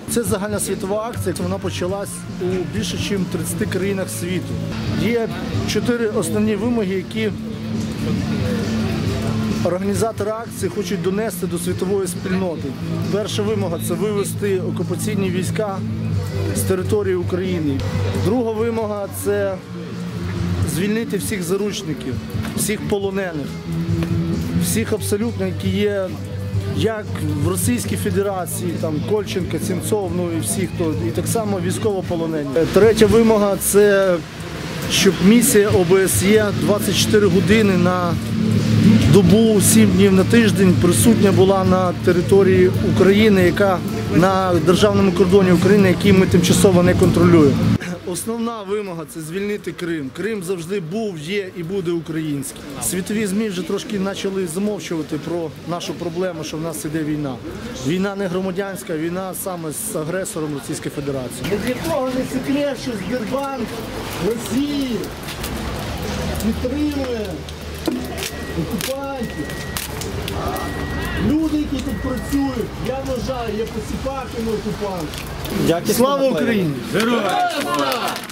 Це загальносвітова акція, вона почалась у більше ніж 30 країнах світу. Є 4 основні вимоги, які організатори акції хочуть донести до світової спільноти. Перша вимога – це вивести окупаційні війська з території України. Друга вимога – це звільнити всіх заручників, всіх полонених, всіх абсолютно, які є як в Російській Федерації, там Кольченко, Сенцов, ну і всі, хто, і так само військовополонені. Третя вимога – це щоб місія ОБСЄ 24 години на добу, 7 днів на тиждень присутня була на території України, яка на державному кордоні України, який ми тимчасово не контролюємо. Основна вимога – це звільнити Крим. Крим завжди був, є і буде український. Світові ЗМІ вже трошки почали замовчувати про нашу проблему, що в нас іде війна. Війна не громадянська, війна саме з агресором Російської Федерації. Для того не секрет, що Сбербанк Росії підтримує окупантів. Люди, які тут працюють, я вважаю, є посіпаками окупантів. Слава Україні! Героям слава!